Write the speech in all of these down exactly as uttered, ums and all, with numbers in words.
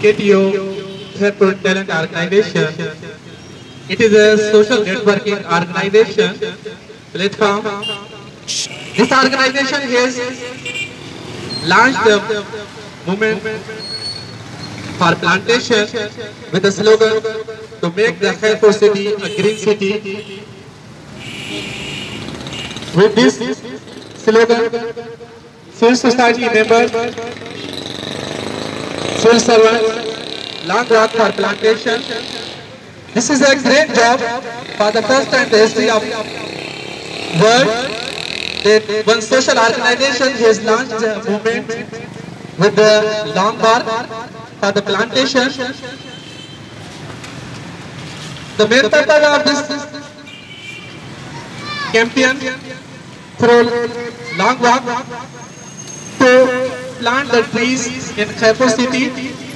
K T O Khairpur Talent Organization. It is a social networking organization platform. This organization has launched the movement for plantation with the slogan to make the Khairpur city a green city. With this slogan, civil society members, civil servants, long walk for plantation. This is a great job for the first time in the history of world that one social organization has launched a movement with the long walk for the plantation. The main purpose of this campaign through long walk to plant the trees in Khairpur city.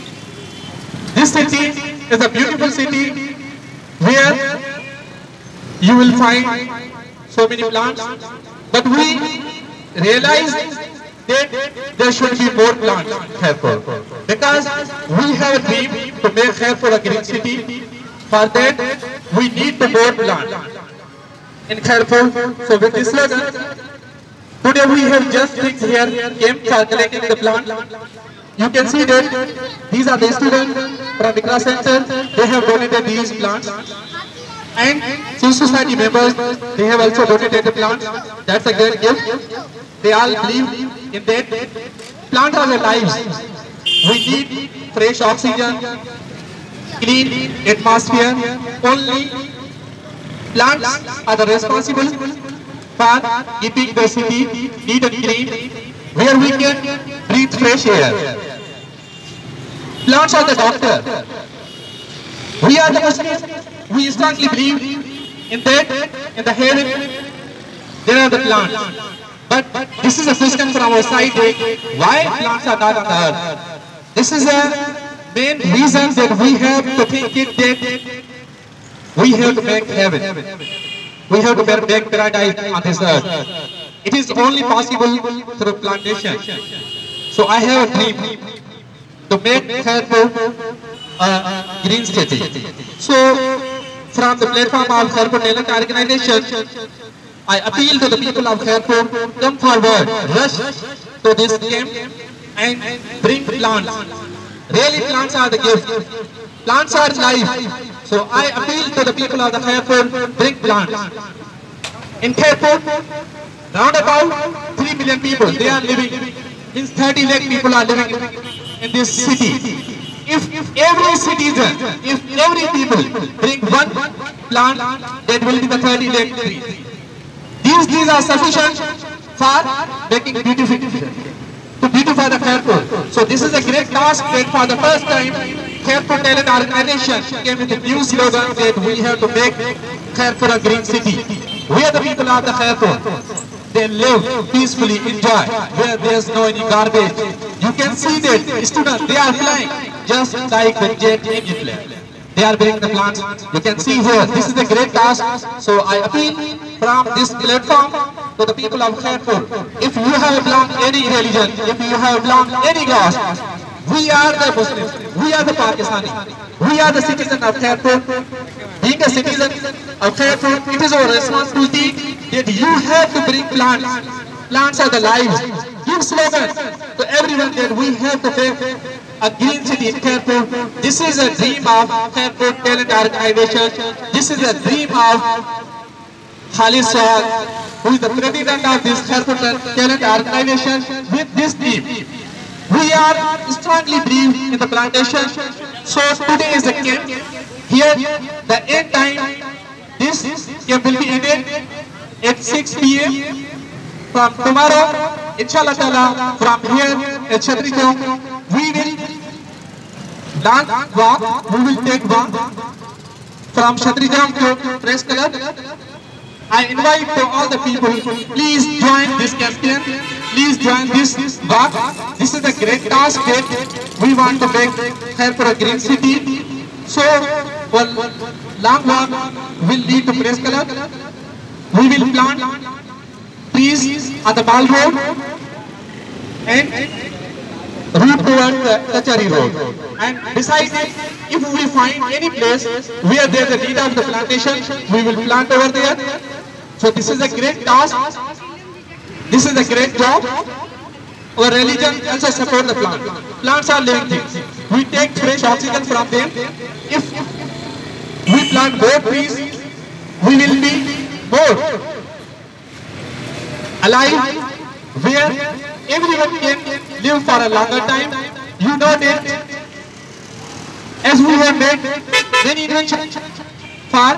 This city is a beautiful city where you will find so many plants, but we realize that there should be more plants in Khairpur because we have a dream to make Khairpur a green city. For that, we need more plants in Khairpur. So with this slogan, today we have just fixed here camp for collecting the plant. You can see that these are the students from the class center. They have donated these plants. And civil society members, they have also donated the plants. That's a great gift. They all believe in that. Plants are our lives. We need fresh oxygen, clean atmosphere. Only plants are the responsible for keeping the city neat and clean, where we can breathe fresh air. Plants are the doctor. We are the Muslims. We strongly believe in that. In the heaven, there are the plants. But this is a question from our side. Why plants are not on the earth? This is a main reason that we have to think it that we have to make heaven. We have to make paradise on this earth. It is only possible through plantation. So I have a dream to make Khairpur a green city. So from the platform of Khairpur Talent Organization, I appeal to the people of Khairpur, come forward, rush to this camp and bring plants. Really, plants are the gift. Plants are life. So I appeal to the people of the Khairpur, bring plants. In Khairpur, round about three million people, they are living. Means thirty lakh people are living in this city. If every citizen, if every people bring one plant, that will be the thirty lakh trees. These trees are sufficient for making beautification, to beautify the Khairpur. So this is a great task that for the first time Khairpur Talent Organization came with a new slogan that we have to make Khairpur a green city. We are the people of the Khairpur. They live peacefully, enjoy, where there is no any garbage. You can see that students, they are flying just like the jet engine plane. They are bringing the plants. You can see here, this is a great task. So I appeal from this platform to the people of Khairpur. If you have belonged any religion, if you have belonged any caste, we are the Muslims, we are the Pakistani, we are the citizens of Khairpur. Being a citizen of Khairpur, it is our responsibility that you have to bring plants. Plants are the lives. Give slogan to everyone that we have to make a green city in Khairpur. This is a dream of Khairpur Talent Organization. This is a dream of Khalis Sahab, who is the president of this Khairpur Talent Organization. With this dream, we are strongly believe in the plantation. So today is the camp. Here, the end time, this camp will be ended at six P M From tomorrow, inshallah ta'ala, from here at Chhatri Chowk, we will dance walk, we will take walk from Chhatri Chowk to Press Club. I invite to all the people, please join this campaign, please join this walk. This is a great task that we want to make Khairpur a green city. So, one long walk will lead to Press Club. We will plant trees at the Mall Road and route towards the Kachari road. And besides it, if we find any place where there is a need of the plantation, we will plant over there. So this is a great task. This is a great job. Our religion also support the plant. Plants are living things. We take fresh oxygen from them. If we plant more trees, we will be more alive, where everyone can live for a longer time. You know that as we have made many inventions for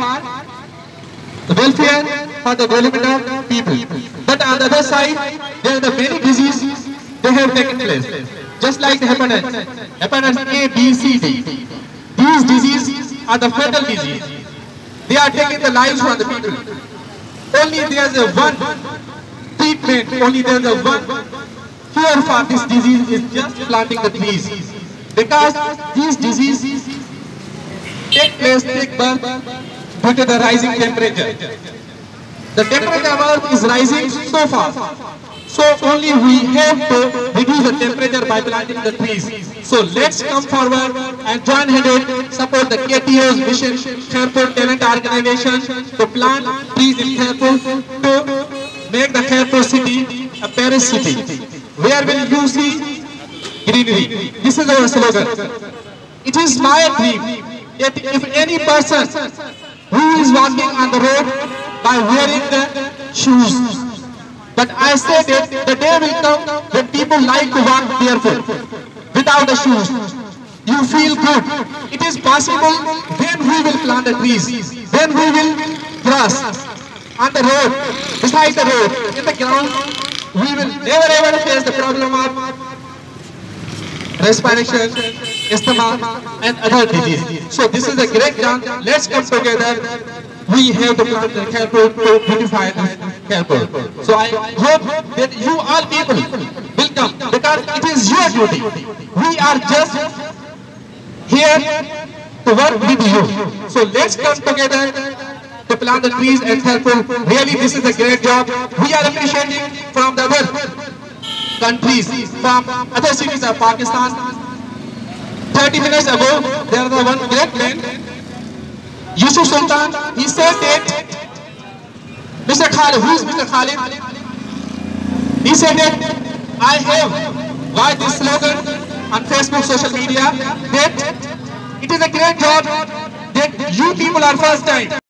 the welfare, for the development of people. But on the other side, there are the many diseases they have taken place. Just like the hepatitis, hepatitis A, B, C, D. These diseases are the fatal disease. They are taking the lives from the people. Only there is a one treatment, only there is a one cure for this disease is just planting the trees. Because these diseases take place, take birth due to the rising temperature. The temperature of Earth is rising so fast. So only we have to reduce the temperature by planting the trees. So let's come forward and join hands, support the K T O's mission, Khairpur Talent Organization, to plant trees in Khairpur to make the Khairpur city a Paris city. Where will you see greenery? This is our slogan. It is my dream that if any person who is walking on the road by wearing the shoes, but I say that the day will come when people like to walk barefoot without the shoes. You feel good. It is possible when we will plant the trees, when we will grass on the road, beside the road, in the ground. We will never ever face the problem of respiration, asthma and other diseases. So this is a great chance. Let's come together. We have to plant the Khairpur to beautify Khairpur. So I hope that you all people will come, because it is your duty. We are just here to work with you. So let's come together to plant the trees at Khairpur. Really, this is a great job. We are appreciating from the other countries, from other cities of Pakistan. thirty minutes ago, there was one great man, Yusuf Sultan. He said that Mister Khalid, who is Mister Khalid? He said that I have watched this slogan on Facebook, social media, that it is a great job that you people are first time.